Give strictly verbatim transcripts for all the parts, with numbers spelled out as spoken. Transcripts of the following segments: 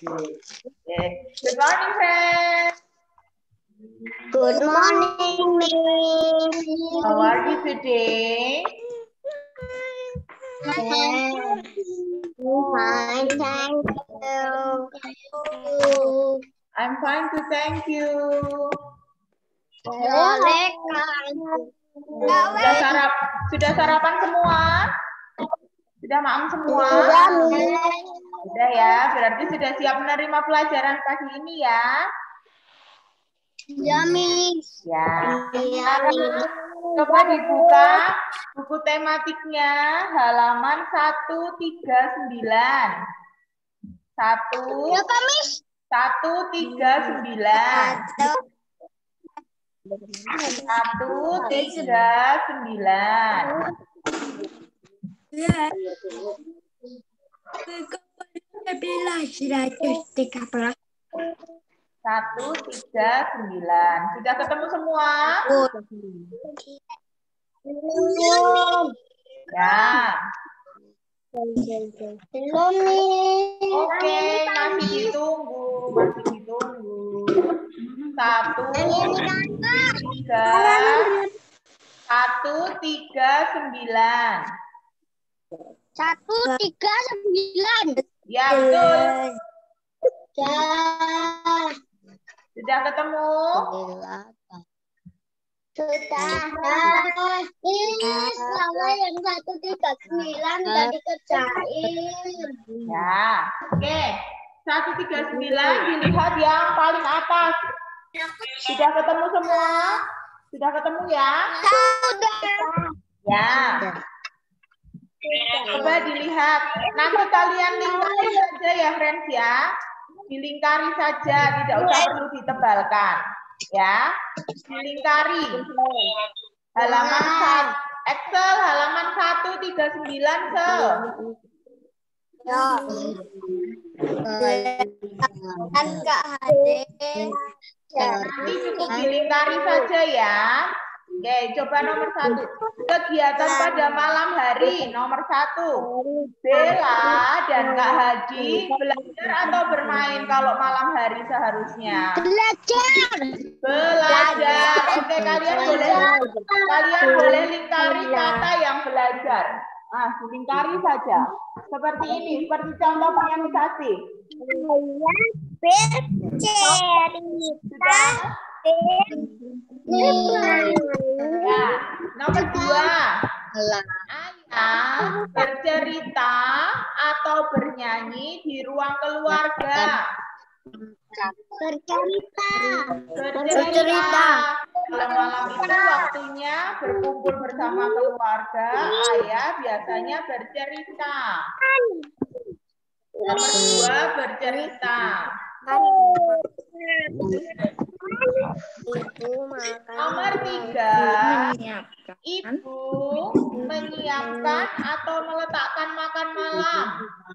Okay. Good morning, friends. Good morning, Miss. How are you today? Fine, thank you. I'm fine too, thank you. Sudah sarap, sudah sarapan semua? Sudah makan semua? Sudah ya, berarti sudah siap menerima pelajaran pagi ini ya? Ya, Miss. Ya. Ya, Miss. Coba dibuka buku tematiknya halaman seratus tiga puluh sembilan. Satu. Berapa, Miss? seratus tiga puluh sembilan. seratus tiga puluh sembilan. seratus tiga puluh sembilan. Sudah ketemu semua? Ya. Belum, Miss. Oke, masih ditunggu, masih ditunggu. Satu, tiga, satu, tiga, sembilan. Satu, tiga, sembilan. Ya, betul. Ya. Sudah ketemu? Sudah. Ini sama yang satu tiga sembilan udah dikerjain. Ya, oke. satu tiga sembilan dilihat yang paling atas. Sudah ketemu semua? Sudah ketemu ya? Sudah. Ya. Coba dilihat. Nanti kalian lingkari saja ya, friends ya. Dilingkari saja, tidak usah perlu ditebalkan. Ya, dilingkari. Halaman satu, Excel halaman seratus tiga puluh sembilan, Sel. Ya. Kan Kak Hade. Nanti cukup dilingkari saja ya. Oke, coba nomor satu. Kegiatan pada malam hari nomor satu. Bella dan Kak Hadi belajar atau bermain kalau malam hari seharusnya? Belajar. Belajar. Oke, kalian boleh kalian boleh lingkari kata yang belajar. Ah, dilingkari saja. Seperti ini, seperti contoh pianisasi. Bercerita. Ya, nomor dua. Ayah bercerita atau bernyanyi di ruang keluarga. Bercerita. Bercerita. Kalau malam itu waktunya berkumpul bersama keluarga, ayah biasanya bercerita. Nomor dua, bercerita. Nomor tiga, ibu menyiapkan atau meletakkan makan malam.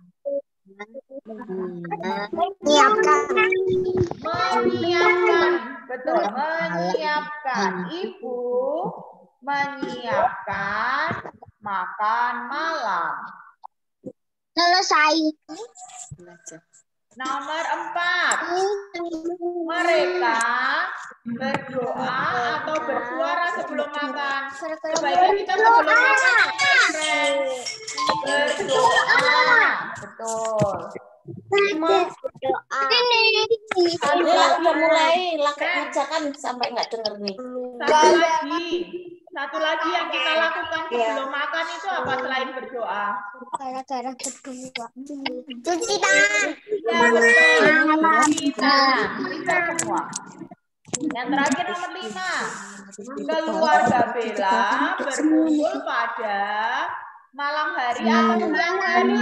Menyiapkan. Menyiapkan, betul, menyiapkan. Ibu menyiapkan makan malam. Selesai. Nomor empat, mereka berdoa atau bersuara sebelum makan. Sebaiknya kita sebelum makan berdoa, betul. Berdoa. Satu lagi, mulai ngerjakan sampai nggak denger nih. Satu lagi, satu lagi yang kita lakukan sebelum makan itu apa selain berdoa? Gara-gara berdua. Cuci tangan. Ya betul, cuci tangan. Bisa semua. Yang terakhir nomor lima, keluarga Bella berkumpul pada malam hari atau siang hari?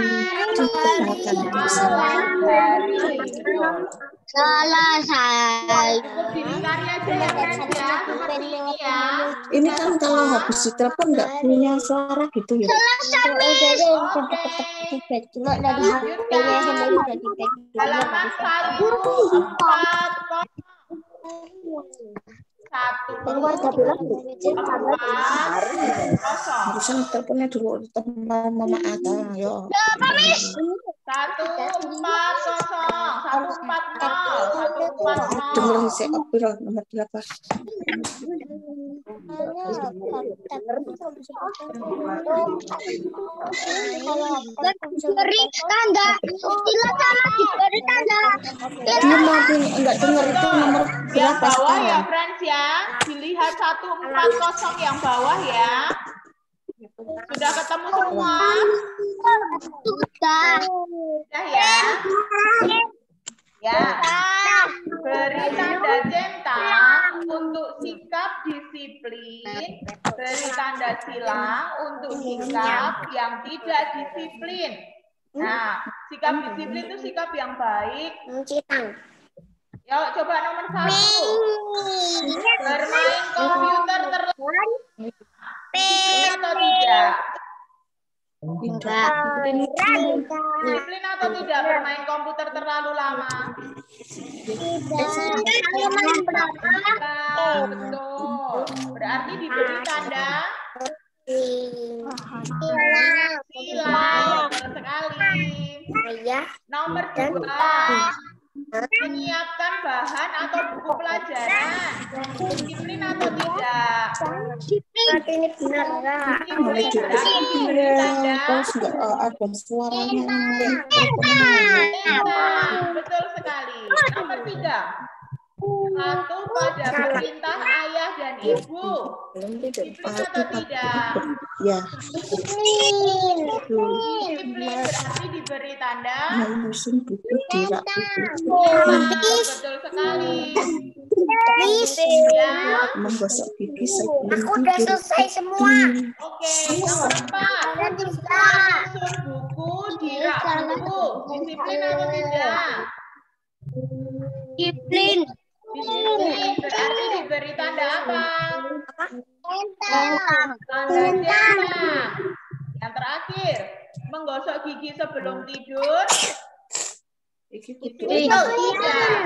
Malam hari. Betul. Selesai. Cukup dilingkari aja ya, friends ya. Seperti ini ya. Ini kan kalau habis ditelepon nggak punya suara gitu ya. Cuma dari H P-nya sendiri udah di Halaman satu empat satu Keluarga bilang empat kosong harusan teleponnya dulu teman mama ada yo. satu empat kosong satu empat Dengar nol. saya piro nomor berapa? Diberi tanda. Sila sama diberi tanda. Dia mau enggak dengar itu nomor Yang berapa bawah ya, sekarang? friends ya. Dilihat satu empat nol yang bawah ya. Sudah ketemu semua? Sudah. Sudah ya? Ya. Beri tanda centang untuk sikap disiplin. Beri tanda silang untuk sikap yang tidak disiplin. Nah, sikap disiplin itu sikap yang baik. Yuk, coba nomor satu. Bermain komputer terlalu disiplin atau tidak? Enggak. Disiplin atau tidak bermain komputer terlalu lama? Nah, betul. Berarti diberi tanda silang. Betul sekali. Nomor dua. Menyiapkan bahan atau buku pelajaran. Disiplin atau tidak? Ini benar enggak? Disiplin berarti diberi tanda Terus enggak ada suaranya. centang. Betul sekali. Nomor tiga. Satu pada perintah ayah dan ibu. Disiplin atau tidak? Ya. Disiplin berarti diberi tanda Musim buku dirak centang. Betul sekali. Ya. menggosok gigi sebelum Aku udah tidur. selesai semua. Oke, nomor empat. Susun buku di rak buku. Disiplin atau tidak? Disiplin. Disiplin berarti diberi tanda apa? Centang. Tanda centang. Yang terakhir, menggosok gigi sebelum tidur. Disiplin atau tidak?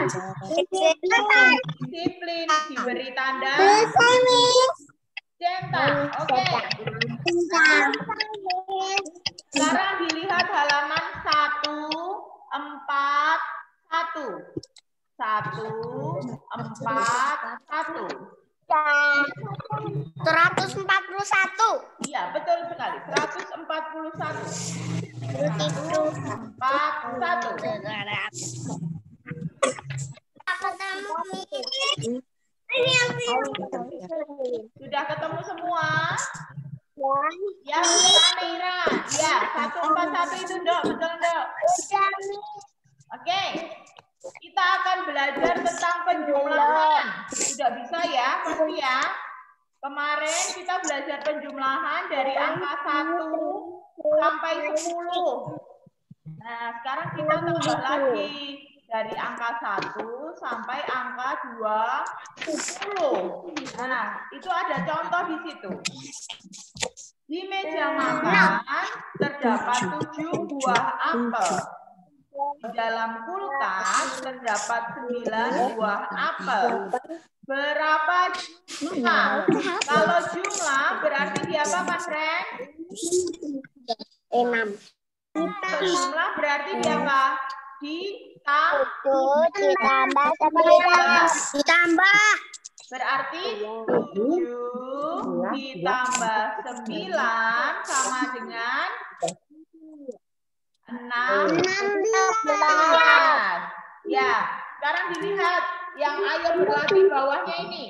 Disiplin diberi tanda centang. Oke. Sekarang dilihat halaman satu empat satu. satu empat satu. seratus empat puluh satu. Iya, betul sekali. seratus empat puluh satu. seratus empat puluh satu. Sudah ketemu semua? Ya, betul Neira. Ya, seratus empat puluh satu itu, Dok. Betul, Dok. Oke. Kita akan belajar tentang penjumlahan. Sudah bisa ya, pasti ya. Kemarin kita belajar penjumlahan dari angka satu sampai sepuluh. Nah, sekarang kita tambah lagi dari angka satu sampai angka dua puluh. Nah, itu ada contoh di situ. Di meja makan terdapat tujuh buah apel. Di dalam kulkas terdapat sembilan buah apel. Berapa jumlah? Kalau jumlah berarti diapakan, friend? Enam. Jumlah berarti diapa? Tujuh ditambah sembilan. Ditambah. Berarti tujuh ditambah sembilan sama dengan enam belas. Ya, sekarang dilihat yang ayo berlatih bawahnya ini.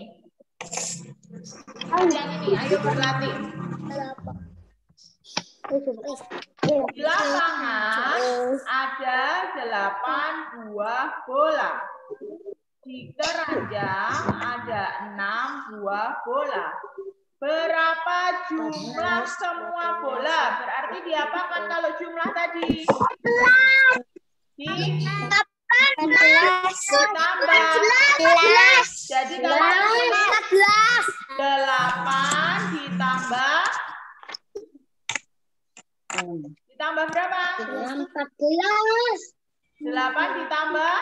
Yang ini, ayo berlatih. Di lapangan ada delapan buah bola. Di keranjang ada enam buah bola. Berapa jumlah semua bola? Berarti diapakan kalau jumlah tadi? Ditambah. Jadi kalau delapan ditambah ditambah berapa? empat belas. delapan ditambah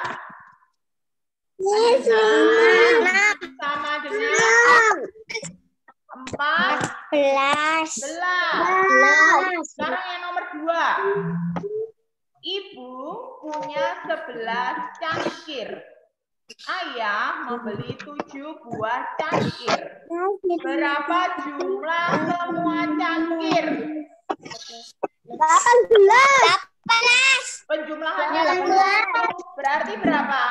enam sama dengan empat belas. belas. Sekarang yang nomor dua. Ibu punya sebelas cangkir. Ayah membeli tujuh buah cangkir. Berapa jumlah semua cangkir? delapan belas. Penjumlahannya berarti berapa?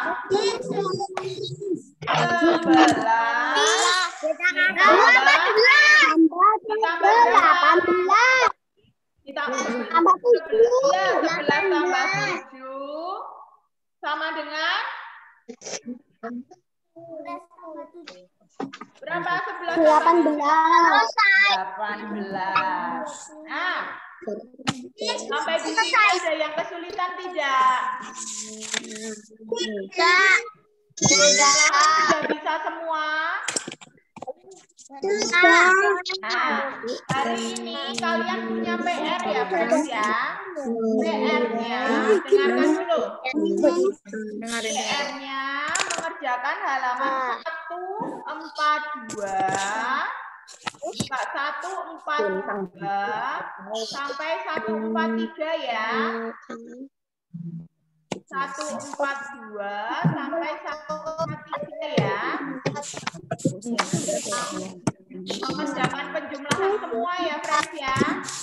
sebelas ditambah delapan belas. ditambah Tambah tujuh. ya, sebelas tambah tujuh sama dengan berapa? sebelas delapan belas. delapan belas. Nah, sampai di sini ada yang kesulitan tidak? Tidak. Sudah bisa semua? Nah, hari ini kalian punya P R ya, friends ya. P R-nya, dengarkan dulu. P R-nya mengerjakan halaman seratus empat puluh dua, seratus empat puluh dua sampai seratus empat puluh tiga ya. seratus empat puluh dua sampai seratus empat puluh tiga ya. Mengerjakan penjumlahan semua ya, friends ya.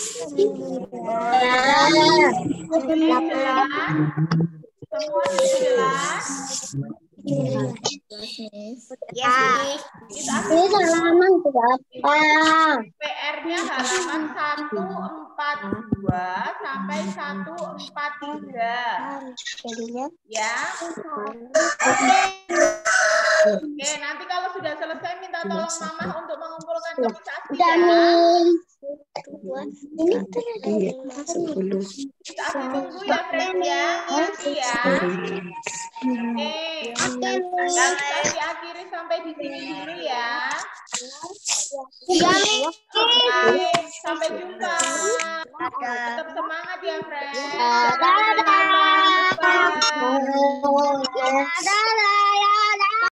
Oke, jelas? Semua sudah jelas? Ya. Kita Ini halaman berapa? P R-nya halaman seratus empat puluh dua sampai seratus empat puluh tiga. Ya. Oke, nanti kalau sudah selesai minta tolong Mama untuk mengumpulkan tulisan ya. Kita tunggu ya, friend ya. Nanti ya. Oke. Dan kita diakhiri sampai di sini dulu ya. Oke, sampai jumpa. Tetap semangat ya, friend. Dadah. Dadah. Dadah.